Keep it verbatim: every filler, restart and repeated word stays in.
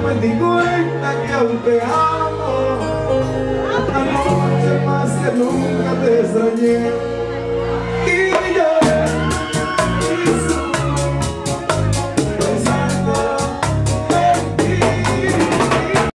me di cuenta que aún te amo. Anoche más que nunca te extrañé.